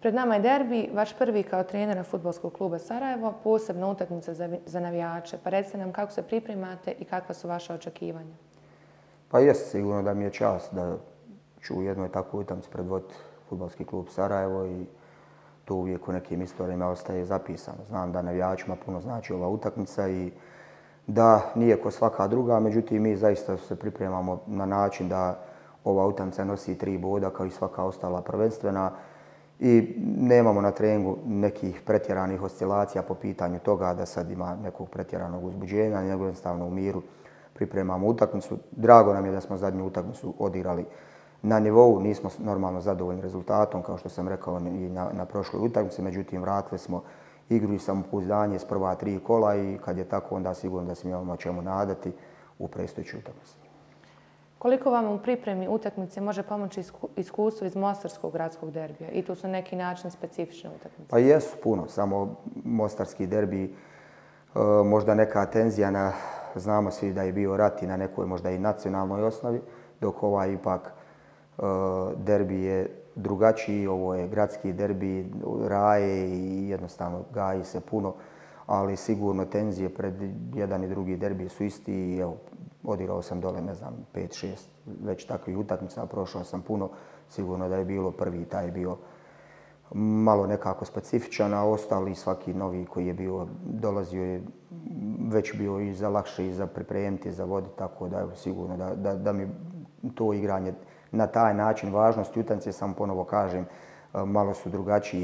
Pred nama je derbi, vaš prvi kao trenera Fudbalskog kluba Sarajevo, posebna utakmica za navijače. Pa recite nam kako se pripremate i kakva su vaša očekivanja? Pa jest, sigurno da mi je čast da ću u jednoj takvoj utakmici predvoditi Fudbalski klub Sarajevo i to uvijek u nekim istorijama ostaje zapisano. Znam da navijačima puno znači ova utakmica i da nije ko svaka druga, međutim mi zaista se pripremamo na način da ova utakmica nosi 3 boda kao i svaka ostala prvenstvena i nemamo na treningu nekih pretjeranih oscilacija po pitanju toga da sad ima nekog pretjeranog uzbuđenja, nego jednostavno u miru pripremamo utakmicu. Drago nam je da smo zadnju utakmicu odigrali na nivou, nismo normalno zadovoljni rezultatom, kao što sam rekao i na prošloj utakmici, međutim vratili smo igru i samopouzdanje s prva 3 kola i kad je tako onda sigurno da se imamo čemu nadati u predstojećoj utakmici. Koliko vam u pripremi utakmice može pomoći iskustvo iz mostarskog gradskog derbija? I tu su neki način specifične utakmice. Pa jesu puno, samo mostarski derbi, možda neka tenzija znamo svi da je bio rat i na nekoj možda i nacionalnoj osnovi, dok ovaj ipak derbi je drugačiji, ovo je gradski derbi, raje i jednostavno gaji se puno, ali sigurno tenzije pred jedan i drugi derbi su isti i evo, odigrao sam dole, ne znam, 5-6 već takvih utakmica, prošao sam puno, sigurno da je bilo prvi, taj je bio malo nekako specifičan, a ostali svaki novi koji je bio dolazio je već bio i za lakše i za pripremiti, za voditi, tako da evo, sigurno da mi to igranje na taj način važnosti utakmice, samo ponovo kažem, malo su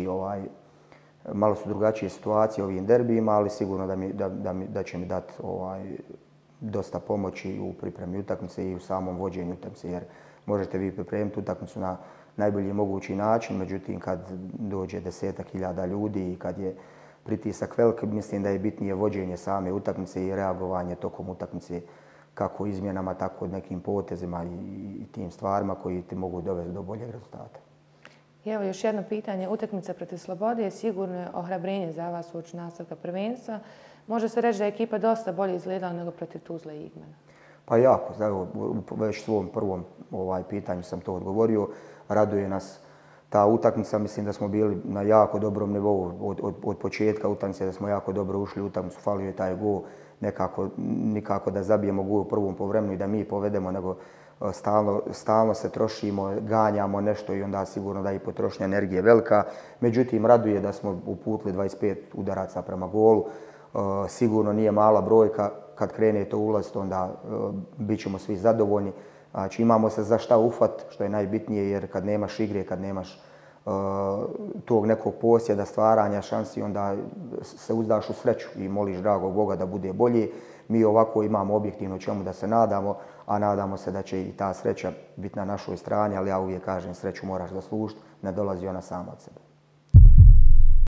drugačije situacije ovim derbijima, ali sigurno da će mi dati dosta pomoći u pripremi utakmice i u samom vođenju utakmice, jer možete vi pripremiti utakmicu na najbolji mogući način, međutim kad dođe 10.000 ljudi i kad je pritisak velik, mislim da je bitnije vođenje same utakmice i reagovanje tokom utakmice kako izmjenama, tako nekim potezima i tim stvarima koji ti mogu dovesti do boljeg rezultata. I evo još jedno pitanje. Utakmica protiv Slobode je sigurno ohrabrenje za vas uoči nastavka prvenstva. Može se reći da je ekipa dosta bolje izgledala nego protiv Tuzle i Igmana? Pa jako, već svom prvom pitanju sam to odgovorio. Raduje nas ta utakmica, mislim da smo bili na jako dobrom nivou od početka utakmice, da smo jako dobro ušli u utakmicu, falio je taj gol, nikako da zabijemo gol u prvom povremenu i da mi povedemo, nego stalno se trošimo, ganjamo nešto i onda sigurno da je i potrošnja energije velika. Međutim, raduje da smo uputili 25 udaraca prema golu. Sigurno nije mala brojka, kad krene to ulaziti onda bit ćemo svi zadovoljni. Znači imamo se za šta ufat, što je najbitnije, jer kad nemaš igre, kad nemaš tog nekog posjeda, stvaranja šansi, onda se uzdaš u sreću i moliš dragog Boga da bude bolje. Mi ovako imamo objektivno čemu da se nadamo, a nadamo se da će i ta sreća biti na našoj strani, ali ja uvijek kažem sreću moraš zaslužiti, ne dolazi ona sama od sebe.